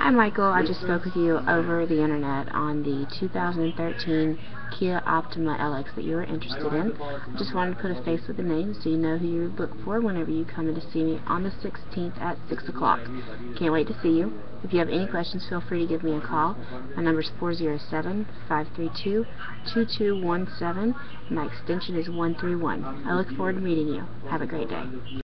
Hi Michael, I just spoke with you over the internet on the 2013 Kia Optima LX that you were interested in. I just wanted to put a face with a name so you know who you look for whenever you come in to see me on the 16th at 6 o'clock. Can't wait to see you. If you have any questions, feel free to give me a call. My number is 407-532-2217 and my extension is 131. I look forward to meeting you. Have a great day.